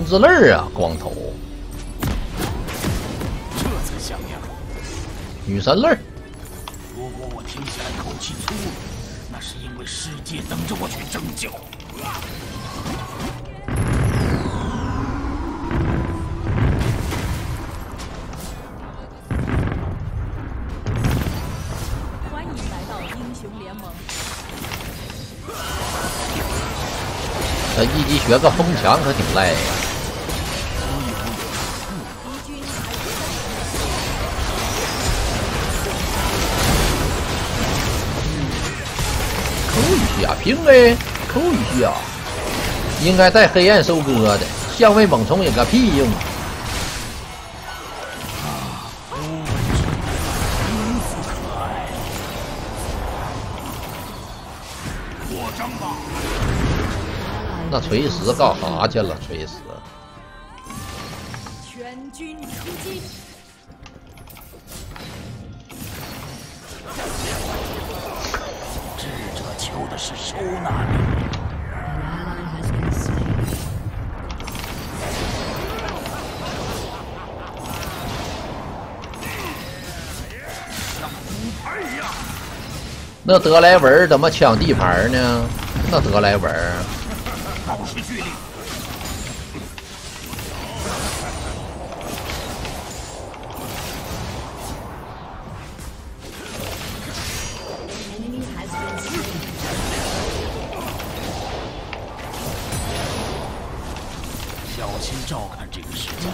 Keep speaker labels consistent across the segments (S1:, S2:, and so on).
S1: 子泪啊，光头。
S2: 这才像样。
S1: 女神泪。
S2: 如果我停下来口气粗鲁，那是因为世界等着我去拯救。
S3: 欢迎来到英雄联盟。
S1: 这一级学个风墙可挺累呀。扣一下，平 A， 扣一下，应该带黑暗收割的，相位猛虫有个屁用！那锤石干啥去了？锤石，
S3: 全军出击！
S2: 智者求的是收纳力。
S1: 那德莱文怎么抢地盘呢？那德莱文。
S2: 保持距离。小心照看这个世界。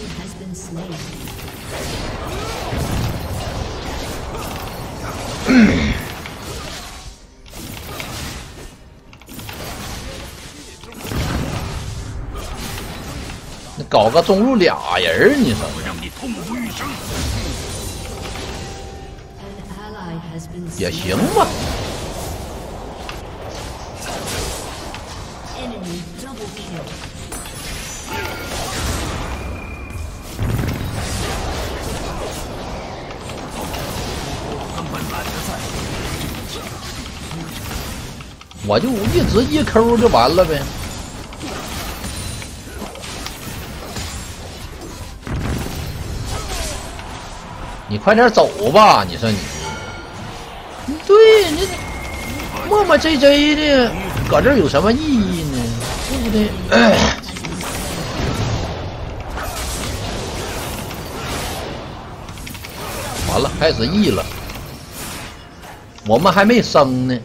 S1: 你搞个中路俩人，你说
S2: 我让你痛不欲生。
S1: 也行吧。我就一直一抠就完了呗。你快点走吧，你说你，对你磨磨唧唧的，搁这有什么意义呢？对不对？完了，开始 E 了，我们还没升呢。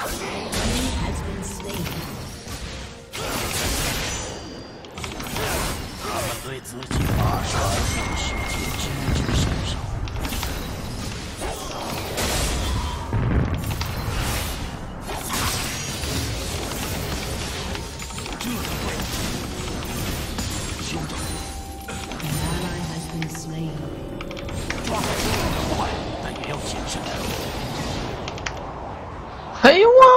S2: 对自己发誓，对世界知之甚少。这就对了，休整。抓快，但也要谨慎。
S1: 哎呦啊！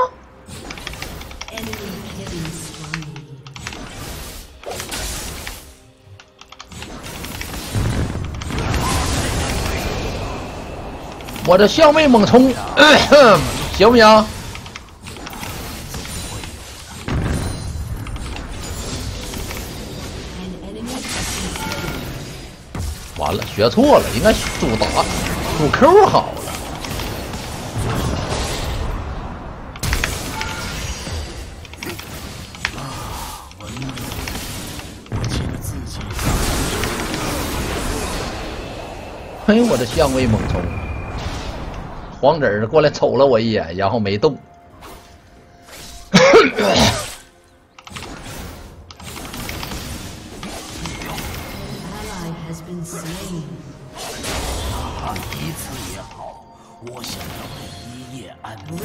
S1: 我的相位猛冲，行不行？完了，学错了，应该主打主 Q 好了。哎呦，我的相位猛冲！黄子儿过来瞅了我一眼，然后没动。
S2: 一次也好，我想要你一夜安眠。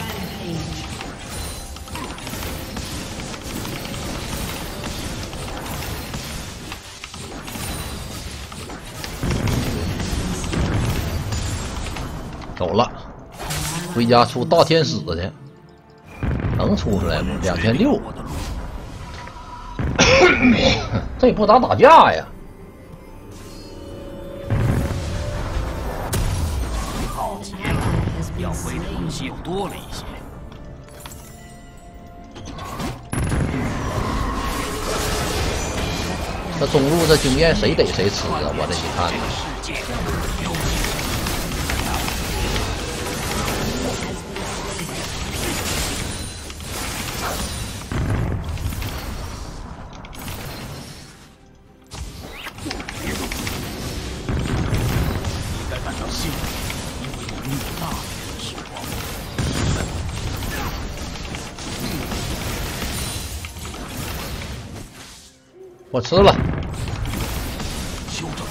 S1: 走了，回家出大天使去，能出出来不？2600，这也不咋打架呀。
S2: 好极了，要会的东西又多了一些。
S1: 这中路这经验谁逮谁吃啊！我这一看呢，
S2: 应该感到幸福，因为你有那年的时光。
S1: 我吃了。
S2: 修正。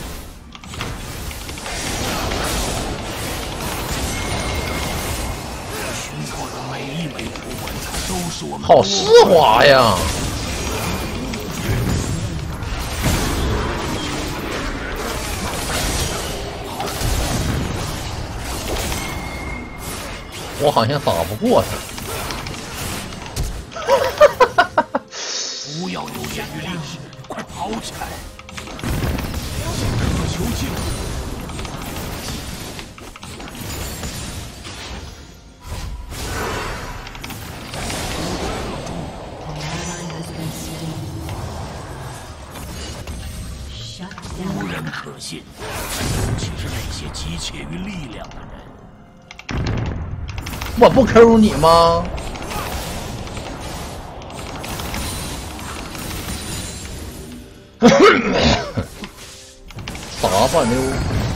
S2: 胸口的每一枚符文都是我们
S1: 好丝滑呀！我好像打不过他。
S2: 不要留恋于历史，快跑起来！求救！无人可信，尤其是那些急切于力量的人。
S1: 我不 Q 你吗？啥吧溜？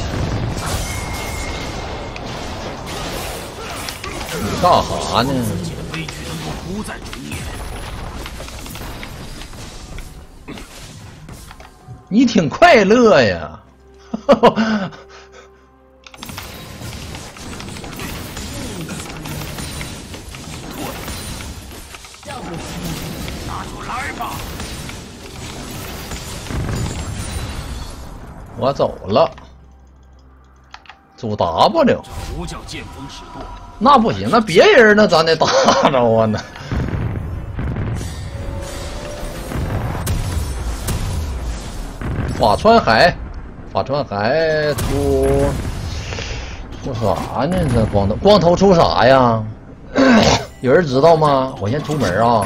S1: 你干啥呢？
S2: 自己的悲剧能够不再重演。
S1: 你挺快乐呀！
S2: 那就来吧！
S1: 我走了，主 W，
S2: 这不叫见风使舵。
S1: 那不行，那别人呢，咱得打着啊呢。法川海，法川海出啥呢？这光头出啥呀？有人知道吗？我先出门啊。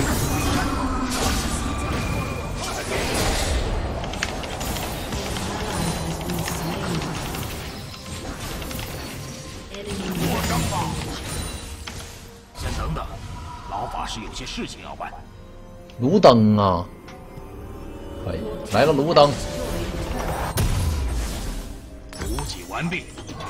S2: 先等等，老法师有些事情要办。
S1: 卢登啊，可以来个卢登。
S2: 补给完毕。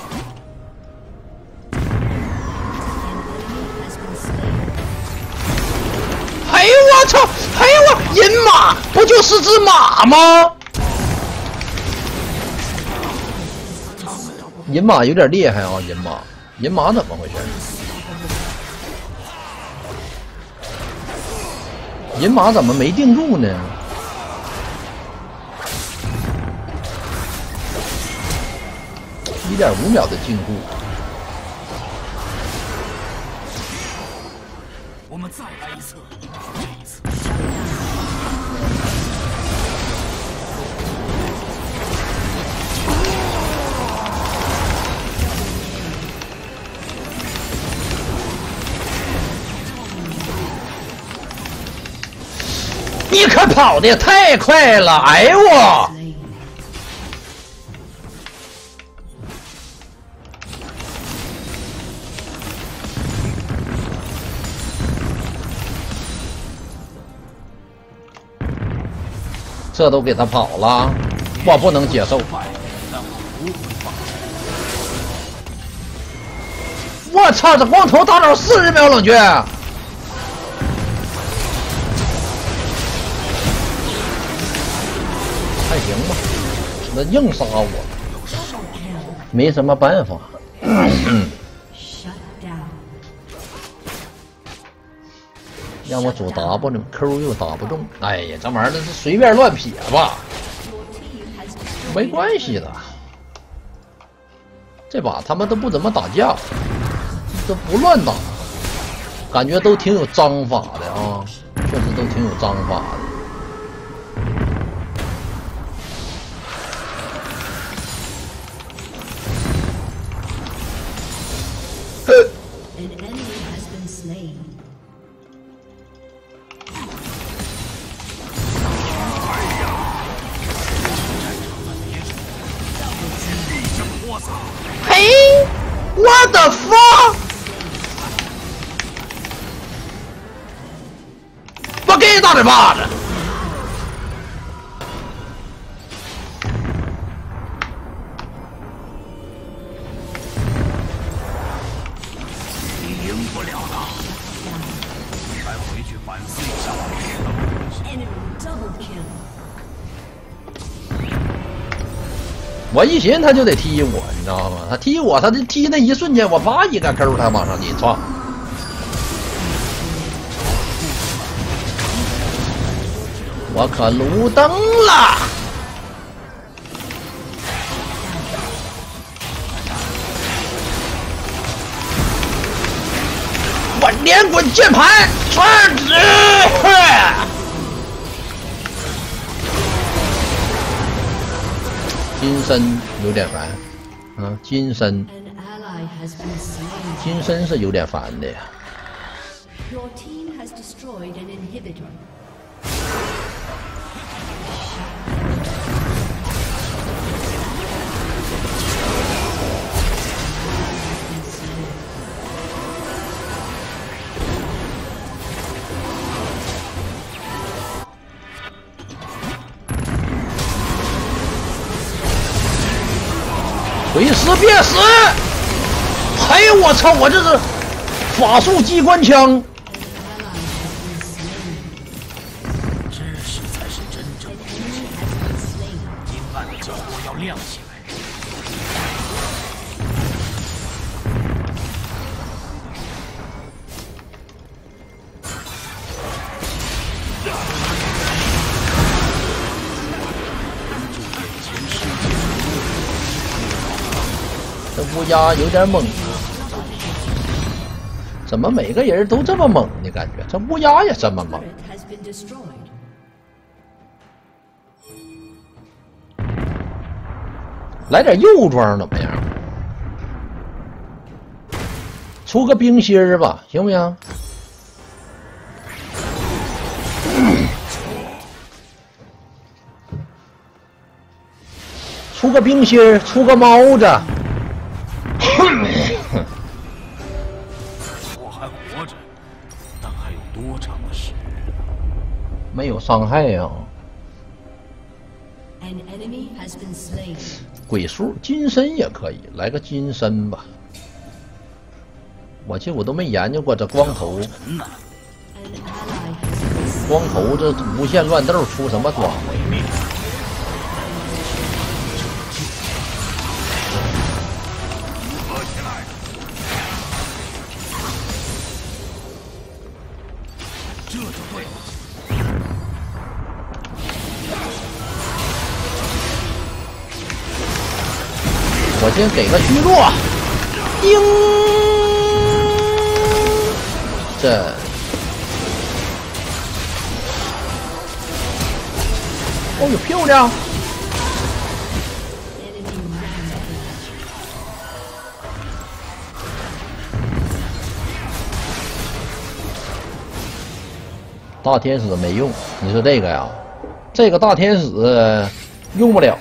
S1: 哎呦我操！哎呦我银马不就是只马吗？银马有点厉害啊！银马怎么回事？银马怎么没定住呢？1.5秒的禁锢。
S2: 我们再来一次，这一次。
S1: 你可跑得也太快了！哎呦我！这都给他跑了，我不能接受。我操！这光头大招40秒冷却。还行吧，那硬杀我，没什么办法。让我主 W，Q 又打不动。哎呀，这玩意儿那是随便乱撇吧，没关系的。这把他们都不怎么打架，都不乱打，感觉都挺有章法的啊，确实都挺有章法的。
S4: An enemy has been slain.
S2: 我
S1: What the fuck？ 我给你大嘴巴子！
S2: 你赢不了的，该回去反思一下。
S4: Enemy double kill.
S1: 我一寻他就得踢我，你知道吗？他踢我，他就踢那一瞬间，我啪一个勾，他往上一撞。我可路灯了！我连滚键盘传旨。金身有点烦，啊，金身，
S4: An ally has been slain.
S1: 金身是有点烦的呀。
S4: Your team has destroyed an inhibitor. Been slain.
S1: 随时别死！哎呦我操！我这是法术机关枪，
S4: An ally has been slain.
S2: 知识才是真正
S4: An
S2: 的
S4: enemy has been slain.
S2: 阴暗的角落要亮起来。
S1: 这乌鸦有点猛啊！怎么每个人都这么猛呢？感觉这乌鸦也这么猛。
S4: Turret has been destroyed.
S1: 来点右装怎么样？出个冰心儿吧，行不行？出个冰心儿，出个猫子。
S2: 我还活着，但还有多长的时日？
S1: 没有伤害呀、
S4: An enemy has been slain.
S1: 鬼术金身也可以，来个金身吧。我这我都没研究过这光头，
S2: 嗯呐，
S4: An ally has been slain.
S1: 光头这无限乱斗出什么装备？
S2: 毁灭。合起来！这就对了。
S1: 我先给个虚弱，叮，这哦哟漂亮！
S4: Enemy rampage.
S1: 大天使没用，你说这个呀？这个大天使用不了，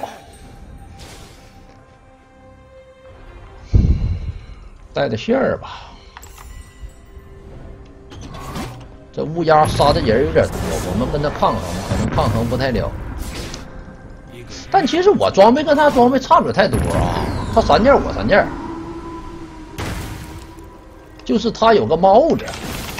S1: 带着线儿吧。这乌鸦杀的人有点多，我们跟他抗衡，可能抗衡不太了。但其实我装备跟他装备差不了太多啊，他3件我3件，就是他有个帽子。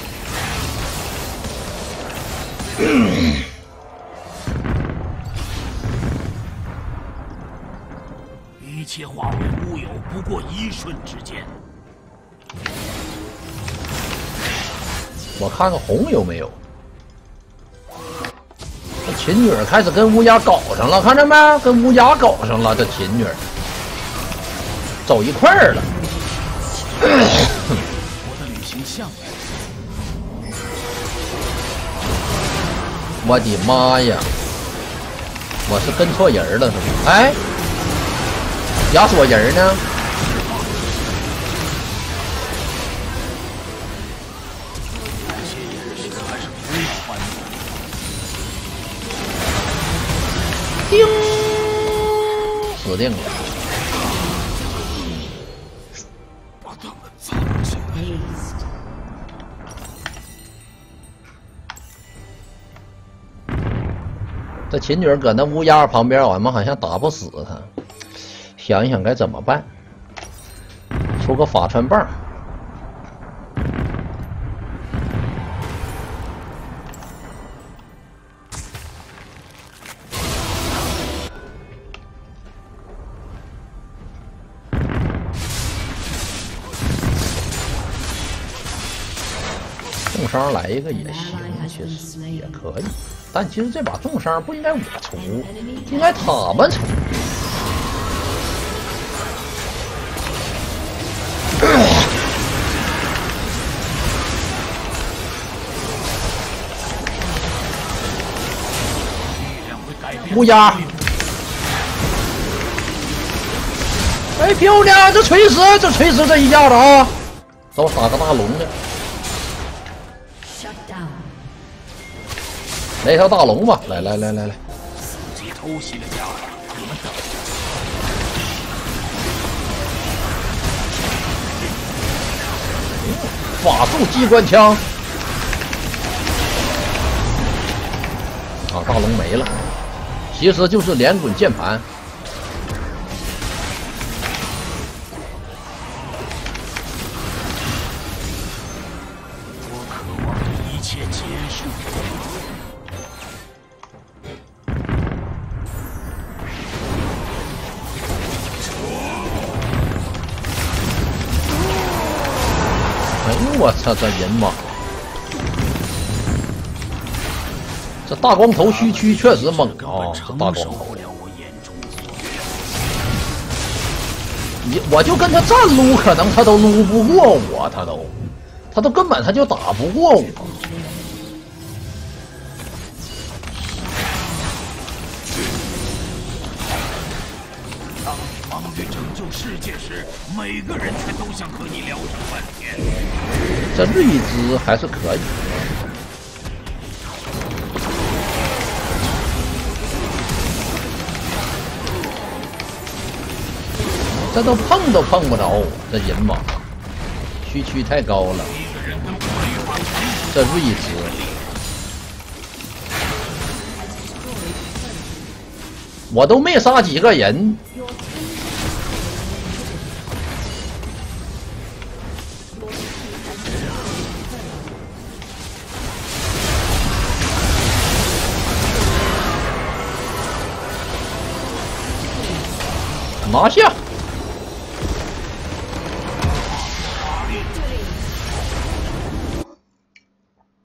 S2: 一切化为乌有，不过一瞬之间。
S1: 我看看红有没有。这秦女开始跟乌鸦搞上了，看着没？跟乌鸦搞上了，这秦女走一块儿了。
S2: 我的旅行项目，
S1: 我的妈呀！我是跟错人了是吗？哎，压缩人呢？
S2: 还是不要欢迎。
S1: 叮，死定了！
S2: 把
S1: 这秦女儿搁那乌鸦旁边，我们好像打不死她。想一想该怎么办？出个法穿棒。重伤来一个也行，其实也可以。但其实这把重伤不应该我出，应该他们出。乌鸦，哎，漂亮！这锤死，这一下子啊！等我打个大龙的，来条大龙吧！来，
S2: 自己偷袭了家，你们等。
S1: 法术机关枪。啊，大龙没了，其实就是连滚键盘。
S2: 我渴望一切结束。
S1: 哎呦我操，这人马！这大光头虚躯确实猛啊！这大光头，我就跟他站撸，可能他都撸不过我，他都根本他就打不过我。
S2: 当你忙于拯救世界时，每个人却都想和你聊上半天。
S1: 这睿智还是可以。这都碰不着我，这人马虚躯太高了。这睿智，我都没杀几个人。拿下！